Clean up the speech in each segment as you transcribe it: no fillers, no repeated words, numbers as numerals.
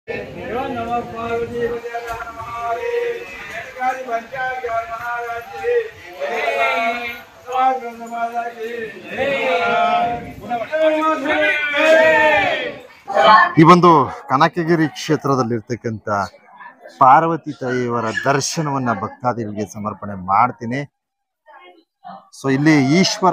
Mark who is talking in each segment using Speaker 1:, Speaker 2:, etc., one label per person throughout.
Speaker 1: ಈ ಒಂದು ಕನಕಗಿರಿ ಕ್ಷೇತ್ರದಲ್ಲಿರ್ತಕ್ಕಂಥ ಪಾರ್ವತಿ ತಾಯಿಯವರ ದರ್ಶನವನ್ನ ಭಕ್ತಾದಿಗಳಿಗೆ ಸಮರ್ಪಣೆ ಮಾಡ್ತೀನಿ. ಸೊ ಇಲ್ಲಿ ಈಶ್ವರ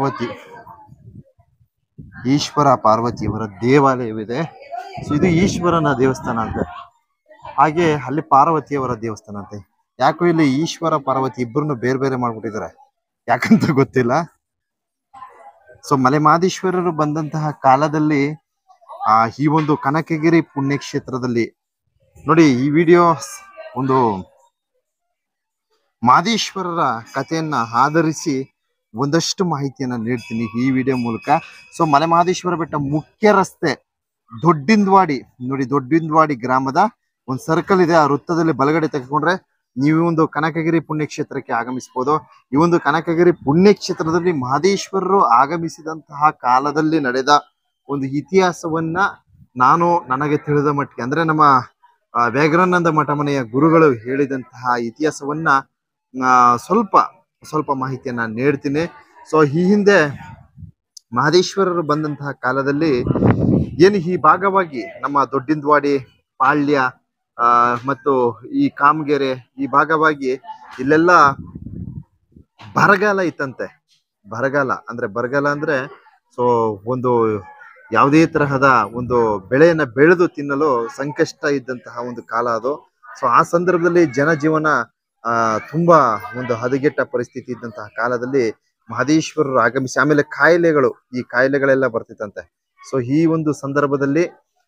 Speaker 1: ಪಾರ್ವತಿಯವರ ದೇವಾಲಯವಿದೆ. ಸೊ ಇದು ಈಶ್ವರನ ದೇವಸ್ಥಾನ ಅಂತೆ, ಹಾಗೆ ಅಲ್ಲಿ ಪಾರ್ವತಿಯವರ ದೇವಸ್ಥಾನ ಅಂತೆ. ಯಾಕೋ ಇಲ್ಲಿ ಈಶ್ವರ ಪಾರ್ವತಿ ಇಬ್ಬರನ್ನು ಬೇರೆ ಬೇರೆ ಮಾಡ್ಬಿಟ್ಟಿದ್ದಾರೆ, ಯಾಕಂತ ಗೊತ್ತಿಲ್ಲ. ಸೊ ಮಲೆಮಹದೇಶ್ವರರು ಬಂದಂತಹ ಕಾಲದಲ್ಲಿ ಈ ಒಂದು ಕನಕಗಿರಿ ಪುಣ್ಯಕ್ಷೇತ್ರದಲ್ಲಿ ನೋಡಿ, ಈ ವಿಡಿಯೋ ಒಂದು ಮಹದೇಶ್ವರರ ಕಥೆಯನ್ನ ಆಧರಿಸಿ ಒಂದಷ್ಟು ಮಾಹಿತಿಯನ್ನ ನೀಡ್ತೀನಿ ಈ ವಿಡಿಯೋ ಮೂಲಕ. ಸೊ ಮಲೆಮಹದೇಶ್ವರ ಬೆಟ್ಟ ಮುಖ್ಯ ರಸ್ತೆ ದೊಡ್ಡಿಂದ್ವಾಡಿ ನೋಡಿ, ದೊಡ್ಡಿಂದ್ವಾಡಿ ಗ್ರಾಮದ ಒಂದು ಸರ್ಕಲ್ ಇದೆ. ಆ ವೃತ್ತದಲ್ಲಿ ಬಲಗಡೆ ತೆಗೆದುಕೊಂಡ್ರೆ ನೀವು ಒಂದು ಕನಕಗಿರಿ ಪುಣ್ಯಕ್ಷೇತ್ರಕ್ಕೆ ಆಗಮಿಸಬಹುದು. ಈ ಒಂದು ಕನಕಗಿರಿ ಪುಣ್ಯಕ್ಷೇತ್ರದಲ್ಲಿ ಮಹದೇಶ್ವರರು ಆಗಮಿಸಿದಂತಹ ಕಾಲದಲ್ಲಿ ನಡೆದ ಒಂದು ಇತಿಹಾಸವನ್ನ ನನಗೆ ತಿಳಿದ ಮಟ್ಟಿಗೆ, ಅಂದ್ರೆ ನಮ್ಮ ವ್ಯಾಘ್ರಾನಂದ ಮಠ ಮನೆಯ ಗುರುಗಳು ಹೇಳಿದಂತಹ ಇತಿಹಾಸವನ್ನ ಸ್ವಲ್ಪ ಮಾಹಿತಿಯನ್ನ ನೀಡ್ತೀನಿ. ಸೊ ಈ ಹಿಂದೆ ಮಹದೇಶ್ವರರು ಬಂದಂತಹ ಕಾಲದಲ್ಲಿ ಏನು ಈ ಭಾಗವಾಗಿ ನಮ್ಮ ದೊಡ್ಡಿಂದ್ವಾಡಿ, ಪಾಳ್ಯ ಮತ್ತು ಈ ಕಾಮಗೆರೆ ಈ ಭಾಗವಾಗಿ ಇಲ್ಲೆಲ್ಲ ಬರಗಾಲ ಇತ್ತಂತೆ. ಬರಗಾಲ ಅಂದ್ರೆ ಸೊ ಒಂದು ಯಾವುದೇ ತರಹದ ಒಂದು ಬೆಳೆಯನ್ನ ಬೆಳೆದು ತಿನ್ನಲು ಸಂಕಷ್ಟ ಇದ್ದಂತಹ ಒಂದು ಕಾಲ ಅದು. ಸೊ ಆ ಸಂದರ್ಭದಲ್ಲಿ ಜನಜೀವನ ತುಂಬಾ ಒಂದು ಹದಗೆಟ್ಟ ಪರಿಸ್ಥಿತಿ ಇದ್ದಂತಹ ಕಾಲದಲ್ಲಿ ಮಹದೇಶ್ವರರು ಆಗಮಿಸಿ, ಆಮೇಲೆ ಈ ಕಾಯಿಲೆಗಳೆಲ್ಲ ಬರ್ತಿತ್ತಂತೆ. ಸೊ ಈ ಒಂದು ಸಂದರ್ಭದಲ್ಲಿ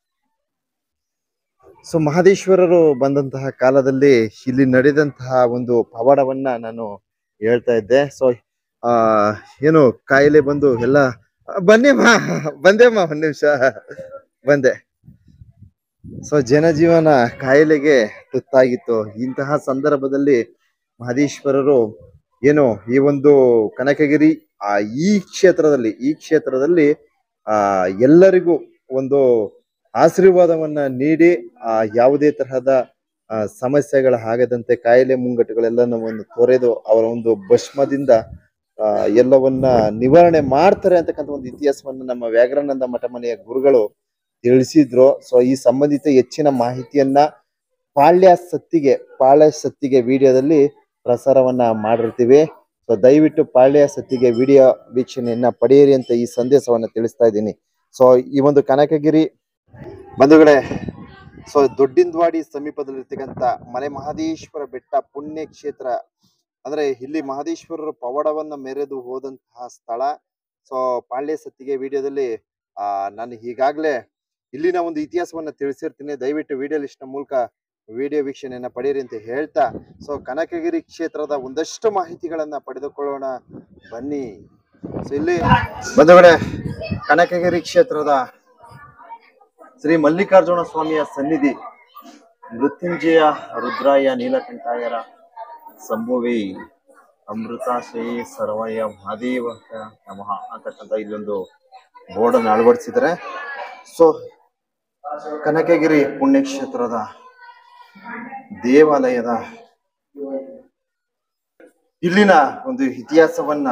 Speaker 1: ಮಹದೇಶ್ವರರು ಬಂದಂತಹ ಕಾಲದಲ್ಲಿ ಇಲ್ಲಿ ನಡೆದಂತಹ ಒಂದು ಪವಾಡವನ್ನ ನಾನು ಹೇಳ್ತಾ ಇದ್ದೆ. ಸೊ ಏನು ಕಾಯಿಲೆ ಬಂದು ಎಲ್ಲ ಬಂದೇಮ್ಮ ಒಂದ್ ನಿಮಿಷ ಬಂದೆ. ಸೊ ಜನಜೀವನ ಕಾಯಿಲೆಗೆ ತುತ್ತಾಗಿತ್ತು. ಇಂತಹ ಸಂದರ್ಭದಲ್ಲಿ ಮಹದೇಶ್ವರರು ಏನು ಈ ಒಂದು ಕನಕಗಿರಿ ಈ ಕ್ಷೇತ್ರದಲ್ಲಿ ಎಲ್ಲರಿಗೂ ಒಂದು ಆಶೀರ್ವಾದವನ್ನ ನೀಡಿ ಯಾವುದೇ ತರಹದ ಸಮಸ್ಯೆಗಳ ಆಗದಂತೆ, ಕಾಯಿಲೆ ಮುಂಗಟ್ಟುಗಳೆಲ್ಲವನ್ನು ತೊರೆದು ಅವರ ಒಂದು ಭಸ್ಮದಿಂದ ಎಲ್ಲವನ್ನ ನಿವಾರಣೆ ಮಾಡ್ತಾರೆ ಅಂತಕ್ಕಂಥ ಒಂದು ಇತಿಹಾಸವನ್ನು ನಮ್ಮ ವ್ಯಾಘ್ರಾನಂದ ಮಠ ಮನೆಯ ಗುರುಗಳು ತಿಳಿಸಿದ್ರು. ಸೊ ಈ ಸಂಬಂಧಿತ ಹೆಚ್ಚಿನ ಮಾಹಿತಿಯನ್ನ ಪಾಳ್ಯ ಸತ್ತಿಗೆ ವಿಡಿಯೋದಲ್ಲಿ ಪ್ರಸಾರವನ್ನ ಮಾಡಿರ್ತೀವಿ. ಸೊ ದಯವಿಟ್ಟು ಪಾಳ್ಯ ಸತ್ತಿಗೆ ವಿಡಿಯೋ ವೀಕ್ಷಣೆಯನ್ನ ಪಡೆಯಿರಿ ಅಂತ ಈ ಸಂದೇಶವನ್ನ ತಿಳಿಸ್ತಾ ಇದ್ದೀನಿ. ಸೊ ಈ ಒಂದು ಕನಕಗಿರಿ ಬಂಧುಗಳೇ, ಸೊ ದೊಡ್ಡಿಂದ್ವಾಡಿ ಸಮೀಪದಲ್ಲಿರ್ತಕ್ಕಂಥ ಮಲೆಮಹದೇಶ್ವರ ಬೆಟ್ಟ ಪುಣ್ಯ ಕ್ಷೇತ್ರ, ಅಂದ್ರೆ ಇಲ್ಲಿ ಮಹದೇಶ್ವರರು ಪವಾಡವನ್ನ ಮೆರೆದು ಹೋದಂತಹ ಸ್ಥಳ. ಸೊ ಪಾಳ್ಯ ಸತ್ತಿಗೆ ವಿಡಿಯೋದಲ್ಲಿ ನಾನು ಈಗಾಗಲೇ ಇಲ್ಲಿನ ಒಂದು ಇತಿಹಾಸವನ್ನ ತಿಳಿಸಿರ್ತೀನಿ. ದಯವಿಟ್ಟು ವಿಡಿಯೋ ಲಿಸ್ಟ್ ಮೂಲಕ ವಿಡಿಯೋ ವೀಕ್ಷಣೆಯನ್ನ ಪಡೆಯಿರಿ ಅಂತ ಹೇಳ್ತಾ, ಸೊ ಕನಕಗಿರಿ ಕ್ಷೇತ್ರದ ಒಂದಷ್ಟು ಮಾಹಿತಿಗಳನ್ನ ಪಡೆದುಕೊಳ್ಳೋಣ ಬನ್ನಿ. ಸೊ ಇಲ್ಲಿ ಬಂಧುಗಳೇ, ಕನಕಗಿರಿ ಕ್ಷೇತ್ರದ ಶ್ರೀ ಮಲ್ಲಿಕಾರ್ಜುನ ಸ್ವಾಮಿಯ ಸನ್ನಿಧಿ, ಮೃತ್ಯುಂಜಯ ರುದ್ರಾಯ ನೀಲಕಂಠಾಯರ ಸಂಭುವಿ ಅಮೃತಾಶಯಿ ಸರ್ವಯ ಮಹಾದೇವ ನಮಃ ಅಂತಕ್ಕಂಥ ಇಲ್ಲೊಂದು ಬೋರ್ಡನ್ನು ಅಳವಡಿಸಿದರೆ. ಸೊ ಕನಕಗಿರಿ ಪುಣ್ಯಕ್ಷೇತ್ರದ ದೇವಾಲಯದ ಇಲ್ಲಿನ ಒಂದು ಇತಿಹಾಸವನ್ನ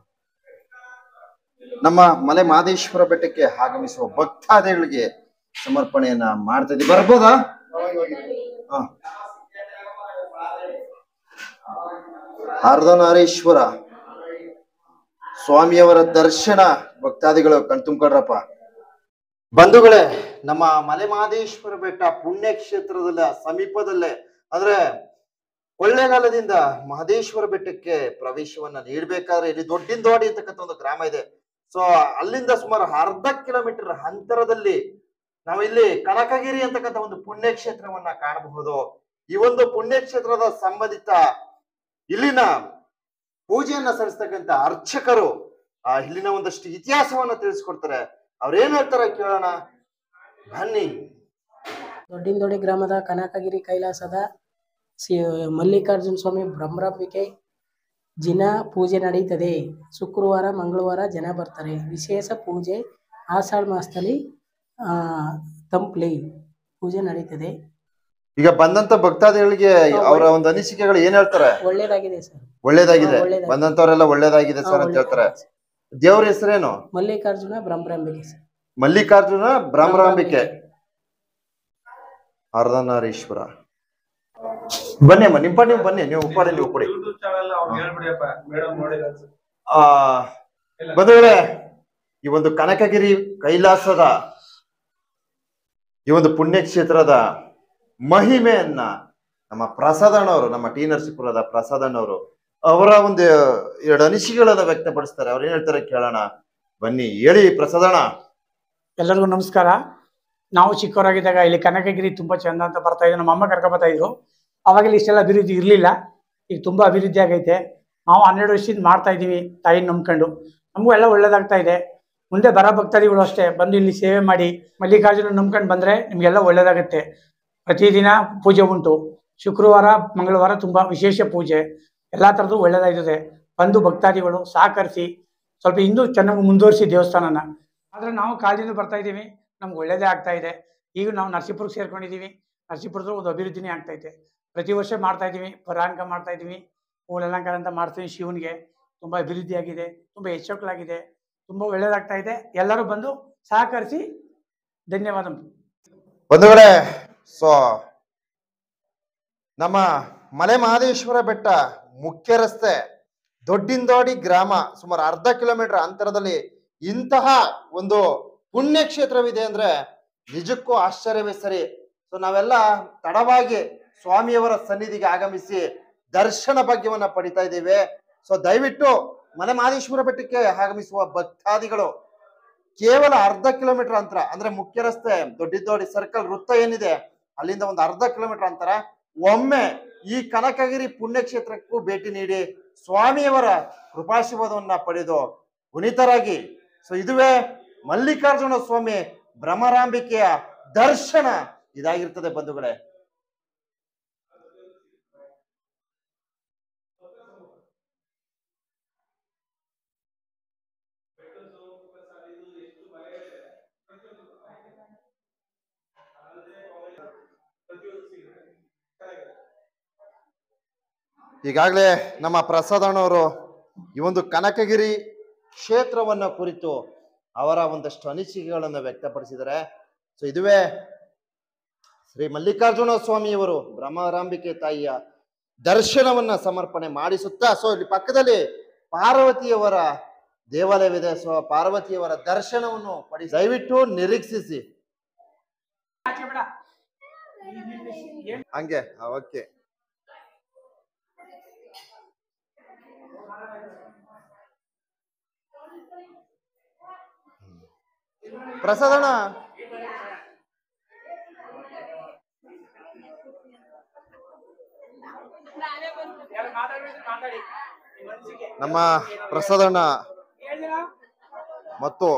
Speaker 1: ನಮ್ಮ ಮಲೆಮಹದೇಶ್ವರ ಬೆಟ್ಟಕ್ಕೆ ಆಗಮಿಸುವ ಭಕ್ತಾದಿಗಳಿಗೆ ಸಮರ್ಪಣೆಯನ್ನ ಮಾಡ್ತಾ ಇದ್ದೀವಿ. ಬರ್ಬೋದಾ? ಅರ್ಧನಾರೀಶ್ವರ ಸ್ವಾಮಿಯವರ ದರ್ಶನ ಭಕ್ತಾದಿಗಳು ಕಣ್ತುಂಬ್ಕೊಳ್ರಪ್ಪ. ಬಂಧುಗಳೇ, ನಮ್ಮ ಮಲೆಮಹದೇಶ್ವರ ಬೆಟ್ಟ ಪುಣ್ಯ ಕ್ಷೇತ್ರದಲ್ಲ ಸಮೀಪದಲ್ಲೇ, ಅಂದ್ರೆ ಕೊಳ್ಳೇಗಾಲದಿಂದ ಮಹದೇಶ್ವರ ಬೆಟ್ಟಕ್ಕೆ ಪ್ರವೇಶವನ್ನ ನೀಡಬೇಕಾದ್ರೆ ಇಲ್ಲಿ ದೊಡ್ಡಿಂದ್ವಾಡಿ ಅಂತಕ್ಕಂಥ ಒಂದು ಗ್ರಾಮ ಇದೆ. ಸೊ ಅಲ್ಲಿಂದ ಸುಮಾರು ಅರ್ಧ ಕಿಲೋಮೀಟರ್ ಅಂತರದಲ್ಲಿ ನಾವಿಲ್ಲಿ ಕನಕಗಿರಿ ಅಂತಕ್ಕಂಥ ಒಂದು ಪುಣ್ಯಕ್ಷೇತ್ರವನ್ನ ಕಾಣಬಹುದು. ಈ ಒಂದು ಪುಣ್ಯಕ್ಷೇತ್ರದ ಸಂಬಂಧಿತ ಇಲ್ಲಿನ ಪೂಜೆಯನ್ನ ಸಲ್ಲಿಸ್ತಕ್ಕಂಥ ಅರ್ಚಕರು ಇಲ್ಲಿನ ಒಂದಷ್ಟು ಇತಿಹಾಸವನ್ನ ತಿಳಿಸ್ಕೊಡ್ತಾರೆ. ಅವ್ರೇನ್ ಹೇಳ್ತಾರೆ ಕೇಳೋಣ ಬನ್ನಿ.
Speaker 2: ದೊಡ್ಡಿಂದೋಡಿ ಗ್ರಾಮದ ಕನಕಗಿರಿ ಕೈಲಾಸದ ಮಲ್ಲಿಕಾರ್ಜುನ ಸ್ವಾಮಿ ಬ್ರಹ್ಮರಪಿಕೆ ಜಿನ ಪೂಜೆ ನಡೀತದೆ. ಶುಕ್ರವಾರ ಮಂಗಳವಾರ ಜನ ಬರ್ತಾರೆ. ವಿಶೇಷ ಪೂಜೆ ಆಷಾಢ ಮಾಸದಲ್ಲಿ ತಂಪ್ಲಿ ಪೂಜೆ ನಡೀತದೆ.
Speaker 1: ಈಗ ಬಂದಂತ ಭಕ್ತಾದಿಗಳಿಗೆ ಅವರ ಒಂದು ಅನಿಸಿಕೆಗಳು ಏನ್ ಹೇಳ್ತಾರೆ?
Speaker 2: ಒಳ್ಳೇದಾಗಿದೆ ಸರ್.
Speaker 1: ಒಳ್ಳೇದಾಗಿದೆ,
Speaker 2: ಒಳ್ಳೇದಾಗಿದೆ.
Speaker 1: ಬಂದಂತವರೆಲ್ಲ ಒಳ್ಳೇದಾಗಿದೆ ಸರ್ ಅಂತ ಹೇಳ್ತಾರೆ. ದೇವ್ರ ಹೆಸರೇನು?
Speaker 2: ಮಲ್ಲಿಕಾರ್ಜುನ ಬ್ರಹ್ಮರಾಂಬಿಕೆ ಸರ್.
Speaker 1: ಮಲ್ಲಿಕಾರ್ಜುನ ಬ್ರಹ್ಮರಾಂಬಿಕೆ ಅರ್ಧನಾರೀಶ್ವರ. ಬನ್ನಿ ಅಮ್ಮ, ನಿಂಪ ನೀವು ಬನ್ನಿ, ನೀವು ಉಪ್ಪಾಡಿ, ನೀವು ಕೊಡಿ. ಬಂಧುಗಳೇ, ಈ ಒಂದು ಕನಕಗಿರಿ ಕೈಲಾಸದ ಈ ಒಂದು ಪುಣ್ಯಕ್ಷೇತ್ರದ ಮಹಿಮೆಯನ್ನ ನಮ್ಮ ಪ್ರಸಾದಣ್ಣವರು, ನಮ್ಮ ಟಿ ನರಸೀಪುರದ ಪ್ರಸಾದಣ್ಣವರು ಅವರ ಒಂದು 2 ಅನಿಸಿಕೆಗಳನ್ನ ವ್ಯಕ್ತಪಡಿಸ್ತಾರೆ. ಅವ್ರು ಏನ್ ಹೇಳ್ತಾರೆ ಕೇಳೋಣ ಬನ್ನಿ. ಹೇಳಿ ಪ್ರಸಾದಣ್ಣ.
Speaker 3: ಎಲ್ಲರಿಗೂ ನಮಸ್ಕಾರ. ನಾವು ಚಿಕ್ಕವರಾಗಿದ್ದಾಗ ಇಲ್ಲಿ ಕನಕಗಿರಿ ತುಂಬಾ ಚಂದ ಅಂತ ಬರ್ತಾ ಇದ್ರು. ನಮ್ಮ ಅಮ್ಮ ಕರ್ಕೊ ಬರ್ತಾ ಇದ್ರು. ಅವಾಗೆಲ್ಲ ಇಷ್ಟೆಲ್ಲ ಅಭಿವೃದ್ಧಿ ಇರಲಿಲ್ಲ. ಈಗ ತುಂಬಾ ಅಭಿವೃದ್ಧಿ ಆಗೈತೆ. ನಾವು 12 ವರ್ಷದಿಂದ ಮಾಡ್ತಾ ಇದ್ದೀವಿ ತಾಯಿನ ನಂಬ್ಕೊಂಡು. ನಮಗೂ ಎಲ್ಲ ಒಳ್ಳೇದಾಗ್ತಾ ಇದೆ. ಮುಂದೆ ಬರೋ ಭಕ್ತಾದಿಗಳು ಅಷ್ಟೇ ಬಂದು ಇಲ್ಲಿ ಸೇವೆ ಮಾಡಿ ಮಲ್ಲಿಕಾರ್ಜುನ ನಂಬ್ಕೊಂಡು ಬಂದ್ರೆ ನಿಮ್ಗೆಲ್ಲ ಒಳ್ಳೇದಾಗುತ್ತೆ. ಪ್ರತಿದಿನ ಪೂಜೆ ಉಂಟು. ಶುಕ್ರವಾರ ಮಂಗಳವಾರ ತುಂಬಾ ವಿಶೇಷ ಪೂಜೆ. ಎಲ್ಲಾ ಥರದ್ದು ಒಳ್ಳೇದಾಗ್ತದೆ. ಬಂದು ಭಕ್ತಾದಿಗಳು ಸಹಕರಿಸಿ ಸ್ವಲ್ಪ ಇನ್ನೂ ಚೆನ್ನಾಗಿ ಮುಂದುವರಿಸಿ ದೇವಸ್ಥಾನನ. ಆದ್ರೆ ನಾವು ಕಾಲದಿಂದ ಬರ್ತಾ ಇದ್ದೀವಿ, ನಮ್ಗೆ ಒಳ್ಳೇದೇ ಆಗ್ತಾ ಇದೆ. ಈಗ ನಾವು ನರಸೀಪುರಕ್ಕೆ ಸೇರ್ಕೊಂಡಿದ್ದೀವಿ. ನರಸೀಪುರದ ಒಂದು ಅಭಿವೃದ್ಧಿನೇ ಆಗ್ತಾ ಇದೆ. ಪ್ರತಿ ವರ್ಷ ಮಾಡ್ತಾ ಇದ್ದೀವಿ, ಪುರಾಣಿಕ ಮಾಡ್ತಾ ಇದ್ದೀವಿ, ಹೂಳಲಂಕಾರ ಅಂತ ಮಾಡ್ತೀವಿ. ಶಿವನಿಗೆ ತುಂಬಾ ಅಭಿವೃದ್ಧಿ ಆಗಿದೆ, ತುಂಬಾ ಹೆಚ್ಚುಕಲಾಗಿದೆ, ತುಂಬಾ ಒಳ್ಳೇದಾಗ್ತಾ ಇದೆ. ಎಲ್ಲರೂ ಬಂದು ಸಹಕರಿಸಿ. ಧನ್ಯವಾದ
Speaker 1: ಬಂಧುಗಳೇ, ಸೊ ನಮ್ಮ ಮಲೆ ಮಹದೇಶ್ವರ ಬೆಟ್ಟ ಮುಖ್ಯ ರಸ್ತೆ ದೊಡ್ಡಿಂದೋಡಿ ಗ್ರಾಮ ಸುಮಾರು ಅರ್ಧ ಕಿಲೋಮೀಟರ್ ಅಂತರದಲ್ಲಿ ಇಂತಹ ಒಂದು ಪುಣ್ಯಕ್ಷೇತ್ರವಿದೆ ಅಂದ್ರೆ ನಿಜಕ್ಕೂ ಆಶ್ಚರ್ಯವೇ ಸರಿ. ಸೊ ನಾವೆಲ್ಲ ತಡವಾಗಿ ಸ್ವಾಮಿಯವರ ಸನ್ನಿಧಿಗೆ ಆಗಮಿಸಿ ದರ್ಶನ ಭಾಗ್ಯವನ್ನ ಪಡಿತಾ ಇದ್ದೇವೆ. ಸೊ ದಯವಿಟ್ಟು ಮಲೆ ಮಹದೇಶ್ವರ ಬೆಟ್ಟಕ್ಕೆ ಆಗಮಿಸುವ ಭಕ್ತಾದಿಗಳು ಕೇವಲ ಅರ್ಧ ಕಿಲೋಮೀಟರ್ ಅಂತರ ಅಂದ್ರೆ ಮುಖ್ಯ ರಸ್ತೆ ದೊಡ್ಡಿದ್ದೋಡಿ ಸರ್ಕಲ್ ವೃತ್ತ ಏನಿದೆ ಅಲ್ಲಿಂದ ಒಂದು ಅರ್ಧ ಕಿಲೋಮೀಟರ್ ಅಂತರ ಒಮ್ಮೆ ಈ ಕನಕಗಿರಿ ಪುಣ್ಯಕ್ಷೇತ್ರಕ್ಕೂ ಭೇಟಿ ನೀಡಿ ಸ್ವಾಮಿಯವರ ಕೃಪಾಶೀರ್ವಾದವನ್ನ ಪಡೆದು ಪುನೀತರಾಗಿ. ಸೊ ಇದುವೇ ಮಲ್ಲಿಕಾರ್ಜುನ ಸ್ವಾಮಿ ಭ್ರಮರಾಂಬಿಕೆಯ ದರ್ಶನ ಇದಾಗಿರ್ತದೆ ಬಂಧುಗಳೇ. ಈಗಾಗಲೇ ನಮ್ಮ ಪ್ರಸಾದಣ್ಣವರು ಈ ಒಂದು ಕನಕಗಿರಿ ಕ್ಷೇತ್ರವನ್ನ ಕುರಿತು ಅವರ ಒಂದಷ್ಟು ಅನಿಸಿಕೆಗಳನ್ನು ವ್ಯಕ್ತಪಡಿಸಿದ್ದಾರೆ. ಸೊ ಇದುವೇ ಶ್ರೀ ಮಲ್ಲಿಕಾರ್ಜುನ ಸ್ವಾಮಿಯವರು ಬ್ರಹ್ಮರಾಂಬಿಕೆ ತಾಯಿಯ ದರ್ಶನವನ್ನ ಸಮರ್ಪಣೆ ಮಾಡಿಸುತ್ತಾ, ಸೊ ಇಲ್ಲಿ ಪಕ್ಕದಲ್ಲಿ ಪಾರ್ವತಿಯವರ ದೇವಾಲಯವಿದೆ. ಸೊ ಪಾರ್ವತಿಯವರ ದರ್ಶನವನ್ನು ಪಡಿಸಿ ದಯವಿಟ್ಟು ನಿರೀಕ್ಷಿಸಿ. ಹಂಗೆ ಓಕೆ. ಪ್ರಸಾದಣ್ಣ, ನಮ್ಮ ಪ್ರಸಾದಣ್ಣ ಮತ್ತು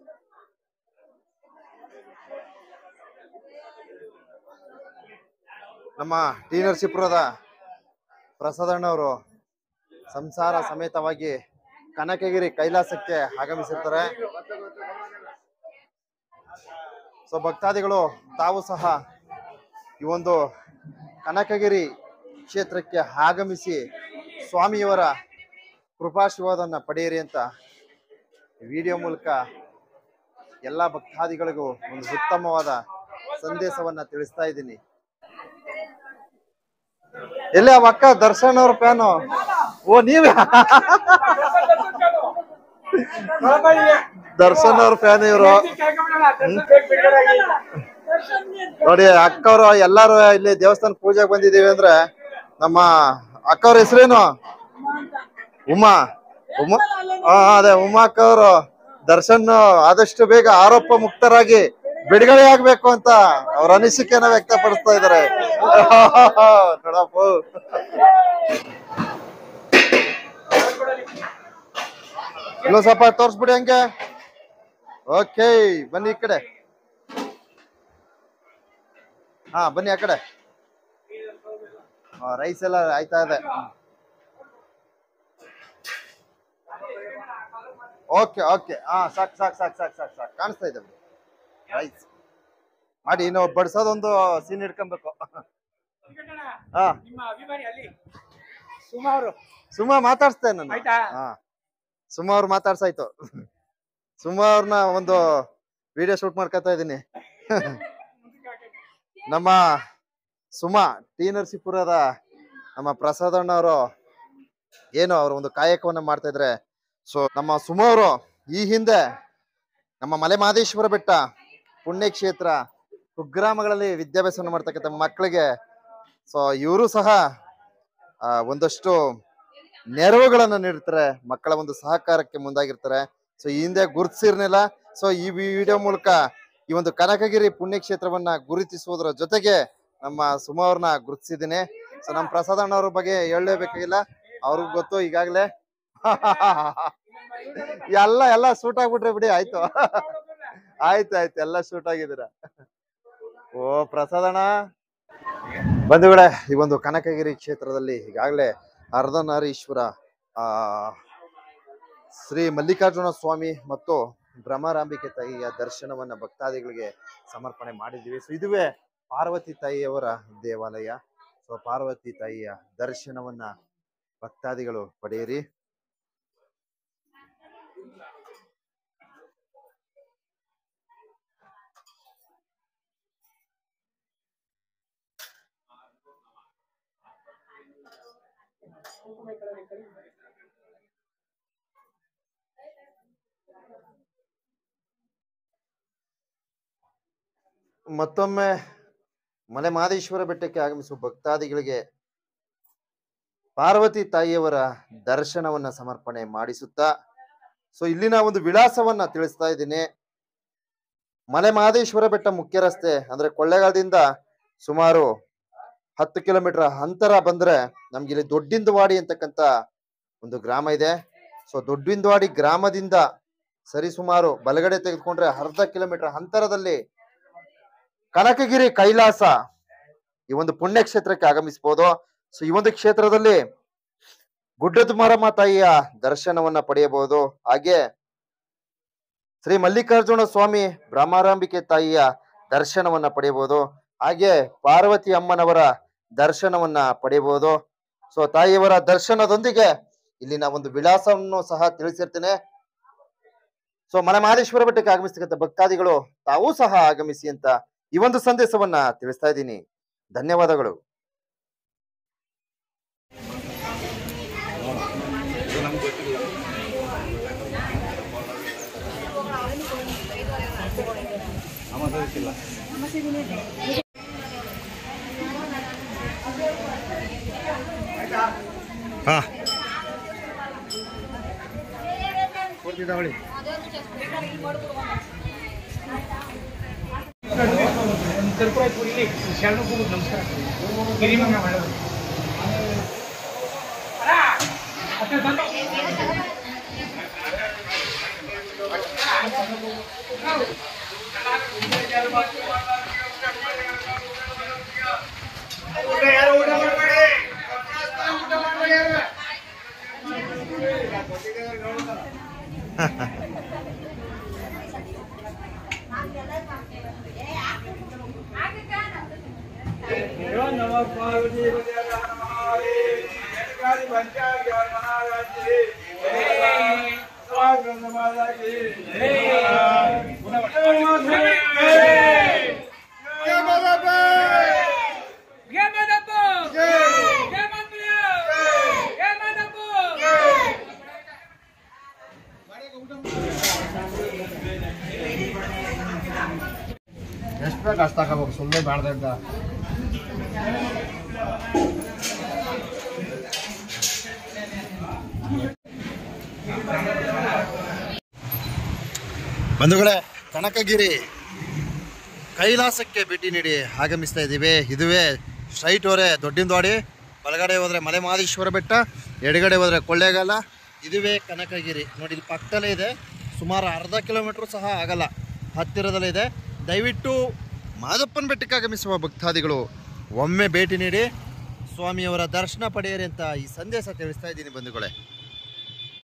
Speaker 1: ನಮ್ಮ ಟಿ ನರಸೀಪುರದ ಪ್ರಸಾದಣ್ಣವರು ಸಂಸಾರ ಸಮೇತವಾಗಿ ಕನಕಗಿರಿ ಕೈಲಾಸಕ್ಕೆ ಆಗಮಿಸಿರ್ತಾರೆ. ಸೊ ಭಕ್ತಾದಿಗಳು ತಾವು ಸಹ ಈ ಒಂದು ಕನಕಗಿರಿ ಕ್ಷೇತ್ರಕ್ಕೆ ಆಗಮಿಸಿ ಸ್ವಾಮಿಯವರ ಕೃಪಾಶೀರ್ವಾದವನ್ನ ಪಡೆಯಿರಿ ಅಂತ ವಿಡಿಯೋ ಮೂಲಕ ಎಲ್ಲ ಭಕ್ತಾದಿಗಳಿಗೂ ಒಂದು ಉತ್ತಮವಾದ ಸಂದೇಶವನ್ನ ತಿಳಿಸ್ತಾ ಇದ್ದೀನಿ. ಎಲ್ಲಿ ಆ ಅಕ್ಕ ದರ್ಶನ್ ಅವ್ರ ಫ್ಯಾನು? ಓ ನೀವೇ ದರ್ಶನ್ ಅವ್ರ ಫ್ಯಾನ್ ಇವರು. ನೋಡಿ ಅಕ್ಕವ್ರು ಎಲ್ಲಾರು ಇಲ್ಲಿ ದೇವಸ್ಥಾನ ಪೂಜೆಗೆ ಬಂದಿದೀವಿ ಅಂದ್ರೆ ನಮ್ಮ ಅಕ್ಕವ್ರ ಹೆಸರೇನು? ಉಮಾ. ಅದೇ ಉಮಾ ಅಕ್ಕವ್ರು ದರ್ಶನ್ ಆದಷ್ಟು ಬೇಗ ಆರೋಪ ಮುಕ್ತರಾಗಿ ಬಿಡುಗಡೆ ಆಗ್ಬೇಕು ಅಂತ ಅವ್ರ ಅನಿಸಿಕೆಯನ್ನ ವ್ಯಕ್ತಪಡಿಸ್ತಾ ಇದ್ದಾರೆ. ನೋಡಪ್ಪ, ಇನ್ನೊಂದ್ ಸ್ವಲ್ಪ ತೋರ್ಸ್ಬಿಡಿ ಹಂಗೆ. ಓಕೆ, ಬನ್ನಿ ಈ ಕಡೆ. ಹಾ ಬನ್ನಿ ಆ ಕಡೆ. ರೈಸ್ ಎಲ್ಲ ಆಯ್ತಾ ಇದೆ. ಓಕೆ ಓಕೆ, ಹಾ ಸಾಕ್ ಸಾಕ್ ಸಾಕ್ ಸಾಕ್ ಸಾಕ್ ಸಾಕ್ ಕಾಣಿಸ್ತಾ ಇದೆ ರೈಸ್. ಮಾಡಿ ಇನ್ನು ಬಡ್ಸೋದೊಂದು ಸೀನ್ ಇಟ್ಕೊಬೇಕು. ಹಾ
Speaker 3: ನಿಮ್ಮ ಅಭಿಮಾನಿ ಅಲ್ಲಿ ಸುಮಾರು
Speaker 1: ಸುಮಾ ಮಾತಾಡ್ಸ್ತೇನೆ ನಾನು.
Speaker 3: ಆಯ್ತಾ?
Speaker 1: ಹಾ ಸುಮಾ ಅವ್ರು ಮಾತಾಡ್ಸಾಯ್ತು. ಸುಮಾ ಅವ್ರನ್ನ ಒಂದು ವಿಡಿಯೋ ಶೂಟ್ ಮಾಡ್ಕೊತಾ ಇದ್ದೀನಿ. ನಮ್ಮ ಸುಮಾ ಟಿ ನರಸೀಪುರದ ನಮ್ಮ ಪ್ರಸಾದ್ ಅಣ್ಣ ಅವರು ಏನು ಅವ್ರ ಒಂದು ಕಾಯಕವನ್ನ ಮಾಡ್ತಾ ಇದ್ರೆ. ಸೊ ನಮ್ಮ ಸುಮಾ ಅವರು ಈ ಹಿಂದೆ ನಮ್ಮ ಮಲೆ ಮಹದೇಶ್ವರ ಬೆಟ್ಟ ಪುಣ್ಯಕ್ಷೇತ್ರ ಕುಗ್ರಾಮಗಳಲ್ಲಿ ವಿದ್ಯಾಭ್ಯಾಸವನ್ನು ಮಾಡ್ತಕ್ಕಂಥ ಮಕ್ಕಳಿಗೆ ಸೊ ಇವರು ಸಹ ಒಂದಷ್ಟು ನೆರವುಗಳನ್ನ ನೀಡ್ತಾರೆ, ಮಕ್ಕಳ ಒಂದು ಸಹಕಾರಕ್ಕೆ ಮುಂದಾಗಿರ್ತಾರೆ. ಸೊ ಈ ಹಿಂದೆ ಗುರುತಿಸಿರ್ನಿಲ್ಲ. ಸೊ ಈ ವಿಡಿಯೋ ಮೂಲಕ ಈ ಒಂದು ಕನಕಗಿರಿ ಪುಣ್ಯಕ್ಷೇತ್ರವನ್ನ ಗುರುತಿಸುವುದರ ಜೊತೆಗೆ ನಮ್ಮ ಸುಮಾ ಅವ್ರನ್ನ ಗುರುತಿಸಿದ್ದೀನಿ. ಸೊ ನಮ್ಮ ಪ್ರಸಾದ್ ಅಣ್ಣವ್ರ ಬಗ್ಗೆ ಹೇಳಲೇಬೇಕಾಗಿಲ್ಲ, ಅವ್ರಿಗೆ ಗೊತ್ತು ಈಗಾಗಲೇ. ಎಲ್ಲ ಶೂಟ್ ಆಗ್ಬಿಟ್ರೆ ಬಿಡಿ. ಆಯ್ತು ಆಯ್ತು ಎಲ್ಲ ಶೂಟ್ ಆಗಿದ್ದೀರಾ. ಓ ಪ್ರಸಾದ್ ಅಣ್ಣ ಬಂಧುಗಳೇ, ಈ ಒಂದು ಕನಕಗಿರಿ ಕ್ಷೇತ್ರದಲ್ಲಿ ಈಗಾಗಲೇ ಅರ್ಧನಾರೀಶ್ವರ ಶ್ರೀ ಮಲ್ಲಿಕಾರ್ಜುನ ಸ್ವಾಮಿ ಮತ್ತು ಭ್ರಮರಾಂಬಿಕೆ ತಾಯಿಯ ದರ್ಶನವನ್ನ ಭಕ್ತಾದಿಗಳಿಗೆ ಸಮರ್ಪಣೆ ಮಾಡಿದ್ದೀವಿ. ಸೊ ಇದುವೇ ಪಾರ್ವತಿ ತಾಯಿಯವರ ದೇವಾಲಯ. ಸೊ ಪಾರ್ವತಿ ತಾಯಿಯ ದರ್ಶನವನ್ನ ಭಕ್ತಾದಿಗಳು ಪಡೆಯಿರಿ. ಮತ್ತೊಮ್ಮೆ ಮಲೆ ಮಹದೇಶ್ವರ ಬೆಟ್ಟಕ್ಕೆ ಆಗಮಿಸುವ ಭಕ್ತಾದಿಗಳಿಗೆ ಪಾರ್ವತಿ ತಾಯಿಯವರ ದರ್ಶನವನ್ನ ಸಮರ್ಪಣೆ ಮಾಡಿಸುತ್ತಾ ಸೊ ಇಲ್ಲಿನ ಒಂದು ವಿಳಾಸವನ್ನ ತಿಳಿಸ್ತಾ ಇದ್ದೀನಿ. ಮಲೆ ಮಹದೇಶ್ವರ ಬೆಟ್ಟ ಮುಖ್ಯ ರಸ್ತೆ ಅಂದ್ರೆ ಕೊಳ್ಳೇಗಾಲದಿಂದ ಸುಮಾರು 10 ಕಿಲೋಮೀಟರ್ ಅಂತರ ಬಂದ್ರೆ ನಮ್ಗೆ ಇಲ್ಲಿ ದೊಡ್ಡಿಂದವಾಡಿ ಅಂತಕ್ಕಂಥ ಒಂದು ಗ್ರಾಮ ಇದೆ. ಸೊ ದೊಡ್ಡಿಂದವಾಡಿ ಗ್ರಾಮದಿಂದ ಸರಿಸುಮಾರು ಬಲಗಡೆ ತೆಗೆದುಕೊಂಡ್ರೆ 1/2 ಕಿಲೋಮೀಟರ್ ಅಂತರದಲ್ಲಿ ಕನಕಗಿರಿ ಕೈಲಾಸ ಈ ಒಂದು ಪುಣ್ಯಕ್ಷೇತ್ರಕ್ಕೆ ಆಗಮಿಸಬಹುದು. ಸೊ ಈ ಒಂದು ಕ್ಷೇತ್ರದಲ್ಲಿ ಗುಡ್ಡದ ಮಾರಮ್ಮ ತಾಯಿಯ ದರ್ಶನವನ್ನ ಪಡೆಯಬಹುದು. ಹಾಗೆ ಶ್ರೀ ಮಲ್ಲಿಕಾರ್ಜುನ ಸ್ವಾಮಿ ಭ್ರಮರಾಂಬಿಕೆ ತಾಯಿಯ ದರ್ಶನವನ್ನ ಪಡೆಯಬಹುದು. ಹಾಗೆ ಪಾರ್ವತಿ ಅಮ್ಮನವರ ದರ್ಶನವನ್ನ ಪಡೆಯಬಹುದು. ಸೊ ತಾಯಿಯವರ ದರ್ಶನದೊಂದಿಗೆ ಇಲ್ಲಿನ ಒಂದು ವಿಳಾಸವನ್ನು ಸಹ ತಿಳಿಸಿರ್ತೇನೆ. ಸೊ ಮಲೆ ಮಹದೇಶ್ವರ ಬೆಟ್ಟಕ್ಕೆ ಆಗಮಿಸ್ತಕ್ಕಂಥ ಭಕ್ತಾದಿಗಳು ತಾವೂ ಸಹ ಆಗಮಿಸಿ ಅಂತ ಈ ಒಂದು ಸಂದೇಶವನ್ನ ತಿಳಿಸ್ತಾ ಇದ್ದೀನಿ. ಧನ್ಯವಾದಗಳು. ಹಾ
Speaker 3: ನಮಸ್ಕಾರ ಗಿರಿಮಂಗ ಮಾಡೋದು
Speaker 1: ಎಷ್ಟು ಬೇಕು ಅಷ್ಟು ತಗೋಬೇಕು, ಸುಮ್ಮನೆ ಮಾಡ್ದಂತ. ಬಂಧುಗಳೇ, ಕನಕಗಿರಿ ಕೈಲಾಸಕ್ಕೆ ಭೇಟಿ ನೀಡಿ ಆಗಮಿಸ್ತಾ ಇದ್ದೀವಿ. ಇದುವೇ ಸ್ಟ್ರೈಟ್ ಹೋದ್ರೆ ದೊಡ್ಡಿಂದವಾಡಿ, ಬಲಗಡೆ ಹೋದ್ರೆ ಮಲೆ ಮಹದೇಶ್ವರ ಬೆಟ್ಟ, ಎಡಗಡೆ ಹೋದ್ರೆ ಕೊಳ್ಳೇಗಾಲ. ಇದುವೇ ಕನಕಗಿರಿ. ನೋಡಿ ಇಲ್ಲಿ ಪಕ್ಕದಲ್ಲೇ ಇದೆ, ಸುಮಾರು 1/2 ಕಿಲೋಮೀಟ್ರ್ ಸಹ ಆಗಲ್ಲ, ಹತ್ತಿರದಲ್ಲೇ ಇದೆ. ದಯವಿಟ್ಟು ಮಾದಪ್ಪನ ಬೆಟ್ಟಕ್ಕೆ ಆಗಮಿಸುವ ಭಕ್ತಾದಿಗಳು ಒಮ್ಮೆ ಭೇಟಿ ನೀಡಿ ಸ್ವಾಮಿಯವರ ದರ್ಶನ ಪಡೆಯಿರಿ ಅಂತ ಈ ಸಂದೇಶ ತಿಳಿಸ್ತಾ ಇದ್ದೀನಿ ಬಂಧುಗಳೇ.